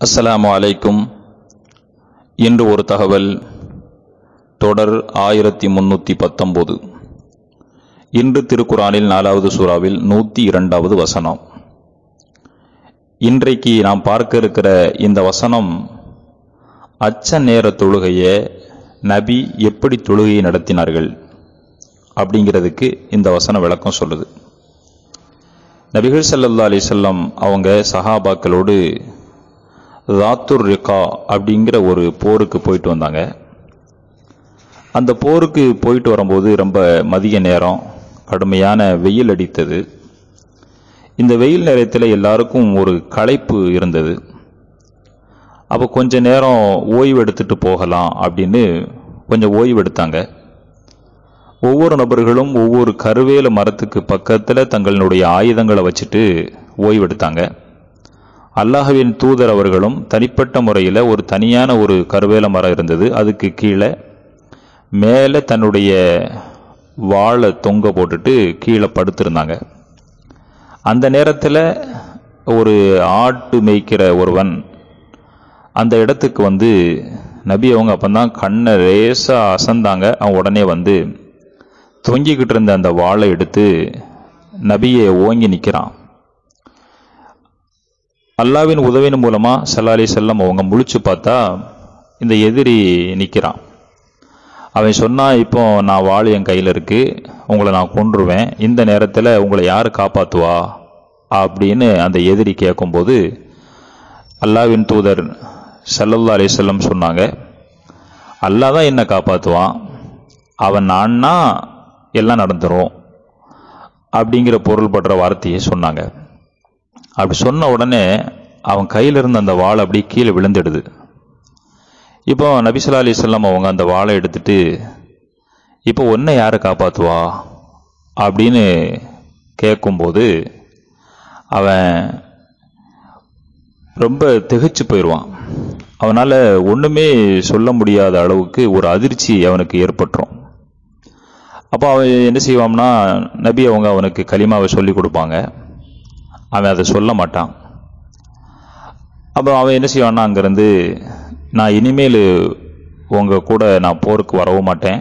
அஸ்ஸலாமு அலைக்கும். இன்று ஒரு தகவல். தொடர் 1319. இன்று திருக்குரானில் 4வது சூறாவில் 102வது வசனம். இன்றைக்கு நாம் பார்க்க இருக்கிற இந்த வசனம் அச்ச நேர தொழுகையை நபி எப்படி தொழுகையை நடத்தினார்கள் அப்படிங்கிறதுக்கு இந்த வசனம் விளக்கம் சொல்லுது. நபிகள் ஸல்லல்லாஹு அலைஹி வஸல்லம் அவங்க சஹாபாக்களோடு ராத்துர் ரிகா அப்படிங்கிற ஒரு போருக்கு போயிட்டு வந்தாங்க. அந்த போருக்கு போயிட்டு வரும்போது ரொம்ப மதிய நேரம், கடுமையான வெயில் அடித்தது. இந்த வெயில் நேரத்தில் எல்லாருக்கும் ஒரு களைப்பு இருந்தது. அப்போ கொஞ்ச நேரம் ஓய்வு எடுத்துட்டு போகலாம் அப்படின்னு கொஞ்சம் ஓய்வு எடுத்தாங்க. ஒவ்வொரு நபர்களும் ஒவ்வொரு கருவேல மரத்துக்கு பக்கத்தில் தங்களுடைய ஆயுதங்களை வச்சுட்டு ஓய்வு எடுத்தாங்க. அல்லாஹ்வின் தூதர் அவர்களும் தனிப்பட்ட முறையில் ஒரு தனியான ஒரு கருவேல மரம் இருந்தது. அதுக்கு கீழே மேலே தன்னுடைய வாளை தொங்க போட்டுட்டு கீழே படுத்திருந்தாங்க. அந்த நேரத்தில் ஒரு ஆட்டு மேய்க்கிற ஒருவன் அந்த இடத்துக்கு வந்து நபி அவங்க அப்பந்தான் கண்ணை லேசாக அசந்தாங்க. அவன் உடனே வந்து தொங்கிக்கிட்டு இருந்த அந்த வாளை எடுத்து நபியை ஓங்கி நிற்கிறான். அல்லாவின் உதவியின் மூலமா ஸல்லல்லாஹு அலைஹி வஸல்லம் அவங்க முழிச்சு பார்த்தா இந்த எதிரி நிற்கிறான். அவன் சொன்னா, இப்போ நான் வாள் என் கையில் இருக்கு, உங்களை நான் கொன்றுவேன், இந்த நேரத்தில் உங்களை யார் காப்பாற்றுவா அப்படின்னு அந்த எதிரி கேட்கும்போது அல்லாவின் தூதர் ஸல்லல்லாஹு அலைஹி வஸல்லம் சொன்னாங்க, அல்லாஹ் தான் என்னை காப்பாற்றுவான், அவன் நான்னா எல்லாம் நடந்துரும் அப்படிங்கிற பொருள்படுற வார்த்தையை சொன்னாங்க. அப்படி சொன்ன உடனே அவன் கையில் இருந்த அந்த வாளை அப்படியே கீழே விழுந்துடுது. இப்போ நபி ஸல்லல்லாஹு அலைஹி வஸல்லம் அவங்க அந்த வாளை எடுத்துட்டு, இப்போ உன்னை யாரை காப்பாற்றுவா அப்படின்னு கேட்கும்போது அவன் ரொம்ப திகைச்சு போயிடுவான். அவனால் ஒன்றுமே சொல்ல முடியாத அளவுக்கு ஒரு அதிர்ச்சி அவனுக்கு ஏற்பட்டுரும். அப்போ அவன் என்ன செய்வான்னா, நபி அவங்க அவனுக்கு கலிமாவை சொல்லி கொடுப்பாங்க. அவன் அதை சொல்ல மாட்டான். அப்போ அவன் என்ன செய்வான்னா, அங்கேருந்து நான் இனிமேல் உங்கள் கூட நான் போருக்கு வரவும் மாட்டேன்,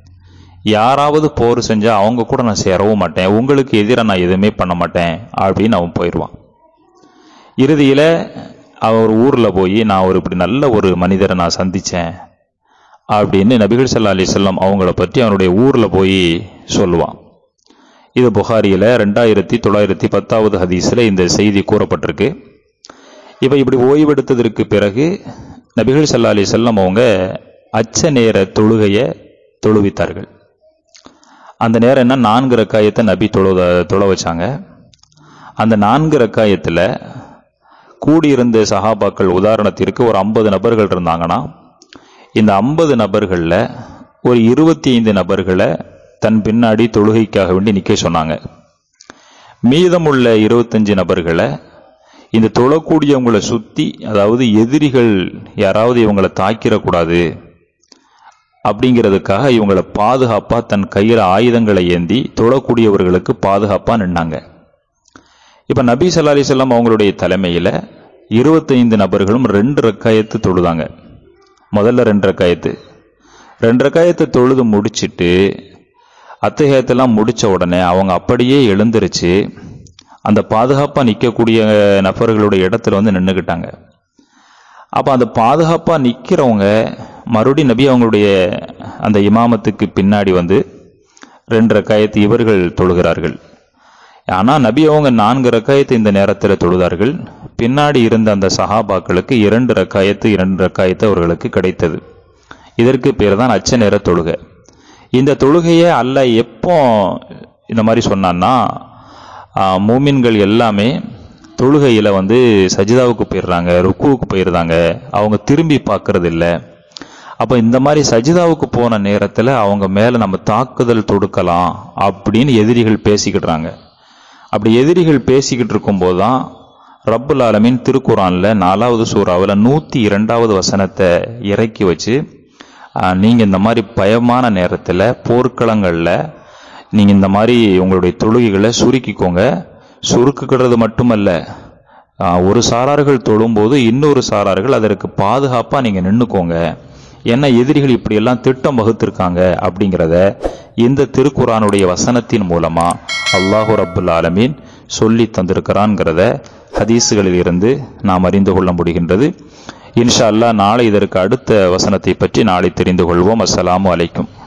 யாராவது போர் செஞ்சால் அவங்க கூட நான் சேரவும் மாட்டேன், உங்களுக்கு எதிராக நான் எதுவுமே பண்ண மாட்டேன் அப்படின்னு அவன் போயிடுவான். இறுதியில் அவன் ஒரு ஊரில் போய் நான் ஒரு இப்படி நல்ல ஒரு மனிதரை நான் சந்தித்தேன் அப்படின்னு நபிகள் ஸல்லல்லாஹு அலைஹி வஸல்லம் அவங்கள பற்றி அவனுடைய ஊரில் போய் சொல்லுவான். இது புகாரியில் 2910வது ஹதீஸில் இந்த செய்தி கூறப்பட்டிருக்கு. இப்போ இப்படி ஓய்வெடுத்ததற்கு பிறகு நபிகள் ஸல்லல்லாஹு அலைஹி வஸல்லம் அவங்க அச்ச நேர தொழுகையை தொழுவித்தார்கள். அந்த நேரம் என்ன, 4 ரக்காயத்தை நபி தொழ வச்சாங்க. அந்த 4 ரக்காயத்தில் கூடியிருந்த சஹாபாக்கள், உதாரணத்திற்கு ஒரு 50 நபர்கள் இருந்தாங்கன்னா, இந்த 50 நபர்களில் ஒரு 25 நபர்களை தன் பின்னாடி தொழுகைக்காக வேண்டி நிற்க சொன்னாங்க. மீதமுள்ள 25 நபர்களை இந்த தொழக்கூடியவங்களை சுற்றி, அதாவது எதிரிகள் யாராவது இவங்களை தாக்கிடக்கூடாது அப்படிங்கிறதுக்காக இவங்களை பாதுகாப்பாக தன் கையில் ஆயுதங்களை ஏந்தி தொழக்கூடியவர்களுக்கு பாதுகாப்பாக நின்னாங்க. இப்போ நபி ஸல்லல்லாஹு அலைஹி வஸல்லம் அவங்களுடைய தலைமையில் 25 நபர்களும் 2 ரக்காயத்து தொழுதாங்க. முதல்ல 2 ரக்காயத்தை தொழுது முடிச்சுட்டு அத்தஹியாத்தெல்லாம் முடித்த உடனே அவங்க அப்படியே எழுந்திருச்சு அந்த பாதுகாப்பாக நிற்கக்கூடிய நபர்களுடைய இடத்துல வந்து நின்றுக்கிட்டாங்க. அப்போ அந்த பாதுகாப்பாக நிற்கிறவங்க மறுபடியும் நபி அவங்களுடைய அந்த இமாமத்துக்கு பின்னாடி வந்து 2 ரக்காயத்து இவர்கள் தொழுகிறார்கள். ஆனால் நபி அவங்க 4 ரக்காயத்து இந்த நேரத்தில் தொழுதார்கள். பின்னாடி இருந்த அந்த சஹாபாக்களுக்கு 2 ரக்காயத்து அவர்களுக்கு கிடைத்தது. இதற்கு பேர் தான் அச்ச நேர தொழுகை. இந்த தொழுகையை அல்லாஹ் எப்போ இந்த மாதிரி சொன்னான்னா, மூமின்கள் எல்லாமே தொழுகையில் வந்து சஜிதாவுக்கு போயிடுறாங்க, ருக்குவுக்கு போயிடுறாங்க, அவங்க திரும்பி பார்க்கறது இல்லை. அப்போ இந்த மாதிரி சஜிதாவுக்கு போன நேரத்தில் அவங்க மேலே நம்ம தாக்குதல் தொடுக்கலாம் அப்படின்னு எதிரிகள் பேசிக்கிட்டுறாங்க. அப்படி எதிரிகள் பேசிக்கிட்டு இருக்கும்போது தான் ரப்புல் ஆலமீன் திருக்குரானில் 4வது சூறாவில் 102வது வசனத்தை இறக்கி வச்சு, நீங்கள் இந்த மாதிரி பயமான நேரத்தில் போர்க்களங்களில் நீங்கள் இந்த மாதிரி உங்களுடைய தொழுகைகளை சுருக்கிக்கோங்க. சுருக்குக்கிறது மட்டுமல்ல, ஒரு சாரார்கள் தொழும்போது இன்னொரு சாரார்கள் அதற்கு பாதுகாப்பா நீங்க நின்னுக்கோங்க, என்ன எதிரிகள் இப்படியெல்லாம் திட்டம் வகுத்திருக்காங்க அப்படிங்கிறத இந்த திருக்குரானுடைய வசனத்தின் மூலமா அல்லாஹு ரப்புல் ஆலமீன் சொல்லி தந்திருக்கிறான்ங்கிறத ஹதீஸுகளில் இருந்து நாம் அறிந்து கொள்ள முடிகின்றது. இன்ஷா அல்லாஹ் நாளை இதற்கு அடுத்த வசனத்தை பற்றி நாளை தெரிந்து கொள்வோம். அஸ்ஸலாமு அலைக்கும்.